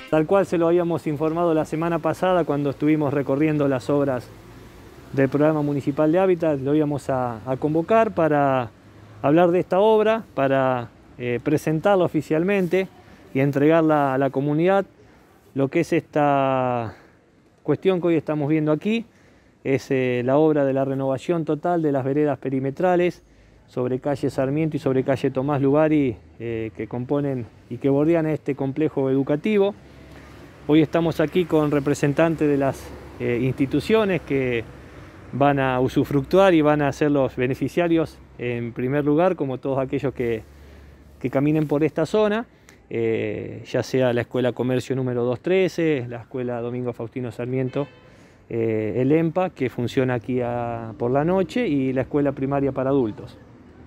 Tal cual se lo habíamos informado la semana pasada cuando estuvimos recorriendo las obras del Programa Municipal de Hábitat, lo íbamos a convocar para hablar de esta obra, para presentarla oficialmente y entregarla a la comunidad. Lo que es esta cuestión que hoy estamos viendo aquí es la obra de la renovación total de las veredas perimetrales sobre calle Sarmiento y sobre calle Tomás Lugari, que componen y que bordean este complejo educativo. Hoy estamos aquí con representantes de las instituciones que van a usufructuar y van a ser los beneficiarios en primer lugar, como todos aquellos que caminen por esta zona, ya sea la Escuela Comercio número 213, la Escuela Domingo Faustino Sarmiento, el EMPA, que funciona aquí por la noche, y la Escuela Primaria para Adultos.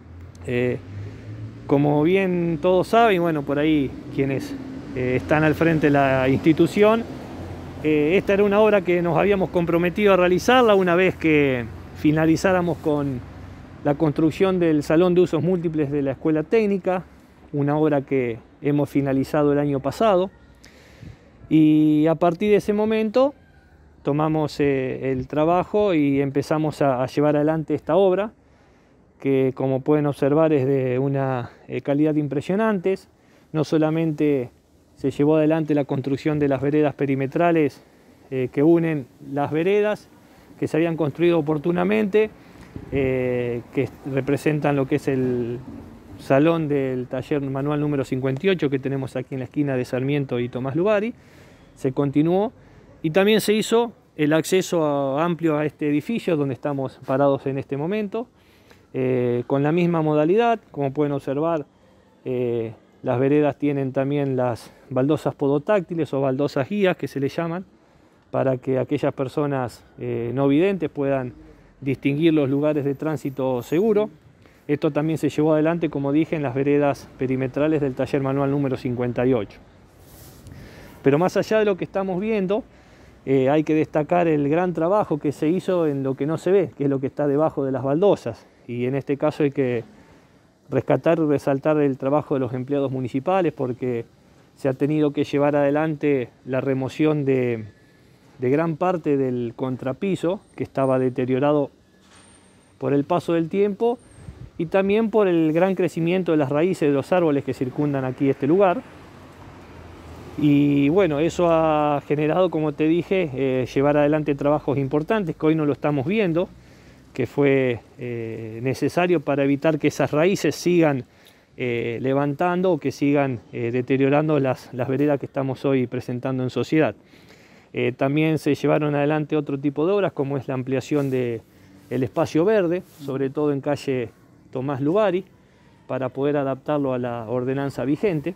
Como bien todos saben, bueno, por ahí quienes están al frente de la institución, esta era una obra que nos habíamos comprometido a realizarla una vez que finalizáramos con la construcción del Salón de Usos Múltiples de la Escuela Técnica, una obra que hemos finalizado el año pasado, y a partir de ese momento tomamos el trabajo y empezamos a llevar adelante esta obra, que como pueden observar es de una calidad impresionante. No solamente se llevó adelante la construcción de las veredas perimetrales que unen las veredas que se habían construido oportunamente, que representan lo que es el salón del taller manual número 58 que tenemos aquí en la esquina de Sarmiento y Tomás Lugari. Se continuó y también se hizo el acceso amplio a este edificio donde estamos parados en este momento, con la misma modalidad. Como pueden observar, las veredas tienen también las baldosas podotáctiles o baldosas guías que se le llaman, para que aquellas personas no videntes puedan distinguir los lugares de tránsito seguro. Esto también se llevó adelante, como dije, en las veredas perimetrales del taller manual número 58. Pero más allá de lo que estamos viendo, hay que destacar el gran trabajo que se hizo en lo que no se ve, que es lo que está debajo de las baldosas. Y en este caso hay que rescatar y resaltar el trabajo de los empleados municipales, porque se ha tenido que llevar adelante la remoción de gran parte del contrapiso, que estaba deteriorado por el paso del tiempo y también por el gran crecimiento de las raíces de los árboles que circundan aquí este lugar. Y bueno, eso ha generado, como te dije, llevar adelante trabajos importantes que hoy no lo estamos viendo, que fue necesario para evitar que esas raíces sigan levantando o que sigan deteriorando las veredas que estamos hoy presentando en sociedad. También se llevaron adelante otro tipo de obras, como es la ampliación del espacio verde, sobre todo en calle Tomás Lugari, para poder adaptarlo a la ordenanza vigente.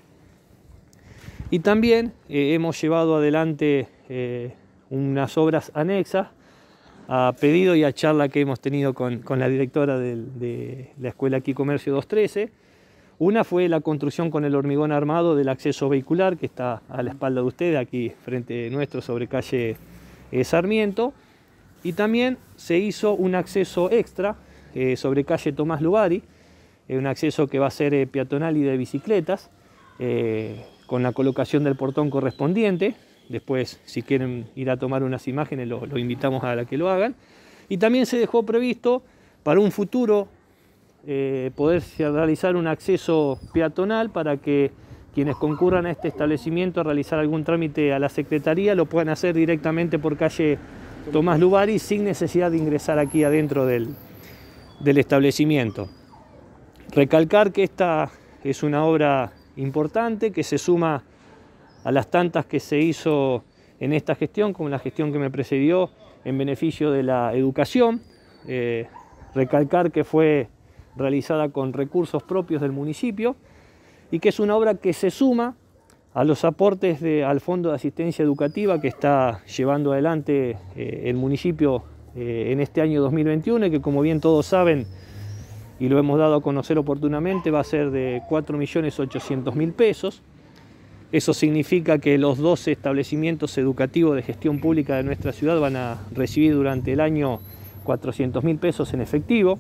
Y también hemos llevado adelante unas obras anexas a pedido y a charla que hemos tenido con la directora de la Escuela aquí Comercio 213. Una fue la construcción con el hormigón armado del acceso vehicular, que está a la espalda de ustedes, aquí frente nuestro, sobre calle Sarmiento. Y también se hizo un acceso extra sobre calle Tomás Lugari, un acceso que va a ser peatonal y de bicicletas, con la colocación del portón correspondiente. Después, si quieren ir a tomar unas imágenes, lo invitamos a que lo hagan. Y también se dejó previsto para un futuro poder realizar un acceso peatonal para que quienes concurran a este establecimiento a realizar algún trámite a la Secretaría lo puedan hacer directamente por calle Tomás Lugari sin necesidad de ingresar aquí adentro del establecimiento. Recalcar que esta es una obra importante que se suma a las tantas que se hizo en esta gestión, como la gestión que me precedió en beneficio de la educación. Recalcar que fue realizada con recursos propios del municipio y que es una obra que se suma a los aportes al Fondo de Asistencia Educativa que está llevando adelante el municipio en este año 2021, y que, como bien todos saben y lo hemos dado a conocer oportunamente, va a ser de 4.800.000 pesos. Eso significa que los 12 establecimientos educativos de gestión pública de nuestra ciudad van a recibir durante el año 400.000 pesos en efectivo.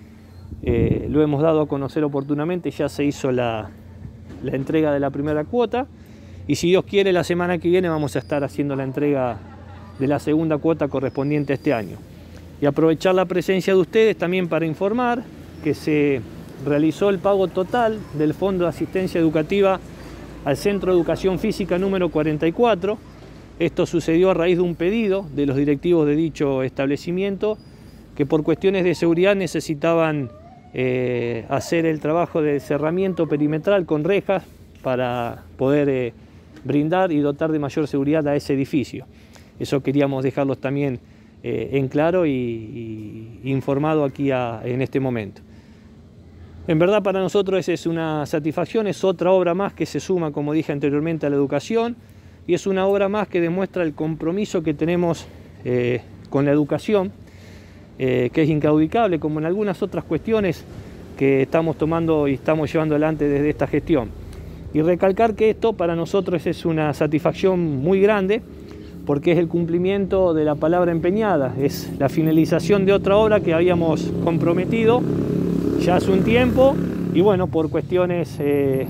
Lo hemos dado a conocer oportunamente, ya se hizo la entrega de la primera cuota y si Dios quiere la semana que viene vamos a estar haciendo la entrega de la segunda cuota correspondiente a este año. Y aprovechar la presencia de ustedes también para informar que se realizó el pago total del Fondo de Asistencia Educativa al Centro de Educación Física número 44. Esto sucedió a raíz de un pedido de los directivos de dicho establecimiento que por cuestiones de seguridad necesitaban hacer el trabajo de cerramiento perimetral con rejas para poder brindar y dotar de mayor seguridad a ese edificio. Eso queríamos dejarlos también en claro y informado aquí en este momento. En verdad para nosotros esa es una satisfacción, es otra obra más que se suma, como dije anteriormente, a la educación, y es una obra más que demuestra el compromiso que tenemos con la educación, que es incaudicable, como en algunas otras cuestiones que estamos tomando y estamos llevando adelante desde esta gestión. Y recalcar que esto para nosotros es una satisfacción muy grande, porque es el cumplimiento de la palabra empeñada, es la finalización de otra obra que habíamos comprometido ya hace un tiempo, y bueno, por cuestiones de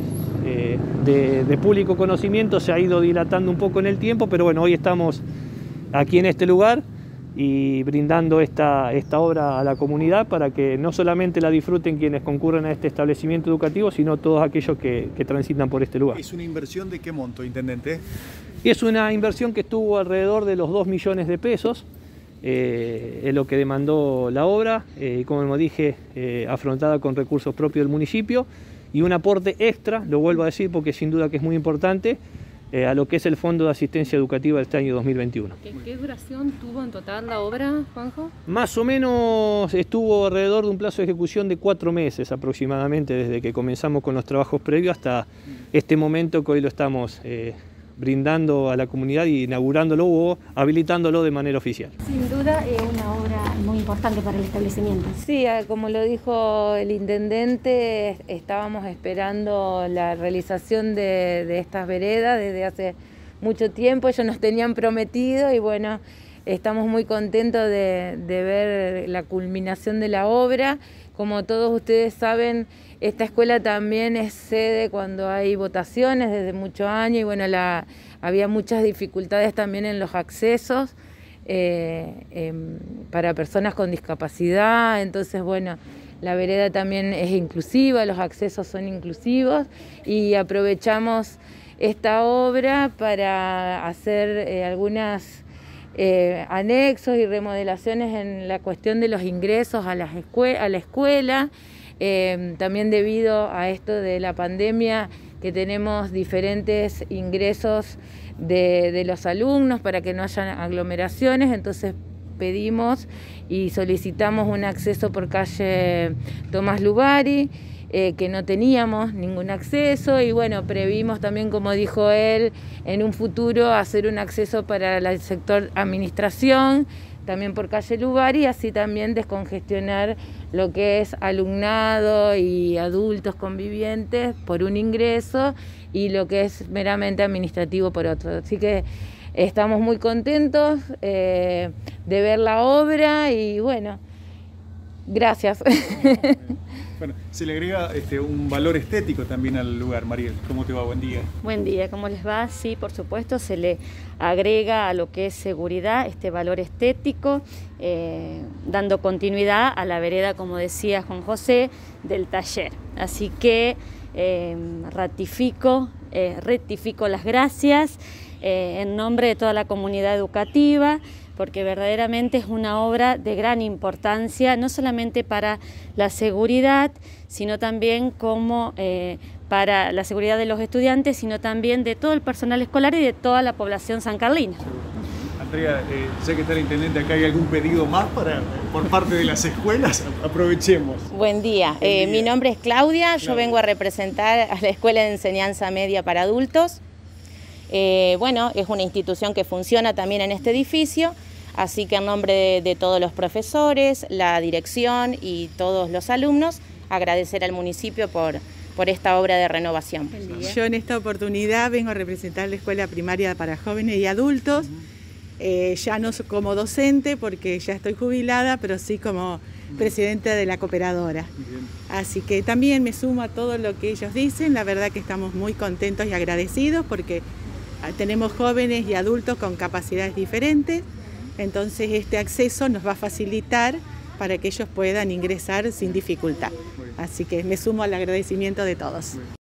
público conocimiento se ha ido dilatando un poco en el tiempo, pero bueno, hoy estamos aquí en este lugar y brindando esta obra a la comunidad para que no solamente la disfruten quienes concurren a este establecimiento educativo, sino todos aquellos que transitan por este lugar. ¿Es una inversión de qué monto, intendente? Y es una inversión que estuvo alrededor de los 2 millones de pesos, es lo que demandó la obra, como dije, afrontada con recursos propios del municipio, y un aporte extra, lo vuelvo a decir porque sin duda que es muy importante, a lo que es el Fondo de Asistencia Educativa de este año 2021. ¿Qué duración tuvo en total la obra, Juanjo? Más o menos estuvo alrededor de un plazo de ejecución de 4 meses aproximadamente, desde que comenzamos con los trabajos previos hasta este momento que hoy lo estamos brindando a la comunidad y inaugurándolo o habilitándolo de manera oficial. Sin duda es una obra muy importante para el establecimiento. Sí, como lo dijo el intendente, estábamos esperando la realización de estas veredas desde hace mucho tiempo. Ellos nos tenían prometido y bueno, estamos muy contentos de ver la culminación de la obra. Como todos ustedes saben, esta escuela también es sede cuando hay votaciones desde muchos años y bueno, había muchas dificultades también en los accesos para personas con discapacidad. Entonces bueno, la vereda también es inclusiva, los accesos son inclusivos y aprovechamos esta obra para hacer algunas anexos y remodelaciones en la cuestión de los ingresos a la escuela. También debido a esto de la pandemia que tenemos diferentes ingresos de los alumnos para que no haya aglomeraciones, entonces pedimos y solicitamos un acceso por calle Tomás Lugari, que no teníamos ningún acceso y bueno, previmos también, como dijo él, en un futuro hacer un acceso para el sector administración, también por calle Lugari, así también descongestionar lo que es alumnado y adultos convivientes por un ingreso y lo que es meramente administrativo por otro. Así que estamos muy contentos de ver la obra y bueno, gracias. Bueno, se le agrega un valor estético también al lugar. Mariel, ¿cómo te va? Buen día. Buen día, ¿cómo les va? Sí, por supuesto, se le agrega a lo que es seguridad este valor estético, dando continuidad a la vereda, como decía Juan José, del taller. Así que rectifico las gracias en nombre de toda la comunidad educativa, porque verdaderamente es una obra de gran importancia, no solamente para la seguridad, sino también como para la seguridad de los estudiantes, sino también de todo el personal escolar y de toda la población sancarlina. Andrea, sé que está el intendente acá, ¿hay algún pedido más por parte de las escuelas? Aprovechemos. Buen día. Mi nombre es Claudia, yo vengo a representar a la Escuela de Enseñanza Media para Adultos. Bueno, es una institución que funciona también en este edificio, así que en nombre de todos los profesores, la dirección y todos los alumnos, agradecer al municipio por esta obra de renovación. Yo en esta oportunidad vengo a representar la Escuela Primaria para Jóvenes y Adultos, ya no como docente porque ya estoy jubilada, pero sí como presidenta de la cooperadora. Así que también me sumo a todo lo que ellos dicen. La verdad que estamos muy contentos y agradecidos porque tenemos jóvenes y adultos con capacidades diferentes. Entonces este acceso nos va a facilitar para que ellos puedan ingresar sin dificultad. Así que me sumo al agradecimiento de todos.